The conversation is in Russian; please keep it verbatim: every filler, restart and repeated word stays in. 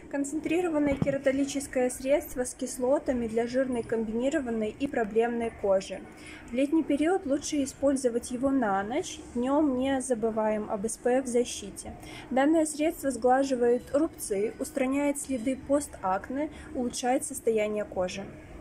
Концентрированное кератолическое средство с кислотами для жирной, комбинированной и проблемной кожи. В летний период лучше использовать его на ночь, днем не забываем об эс пэ эф-защите. Данное средство сглаживает рубцы, устраняет следы постакне, улучшает состояние кожи.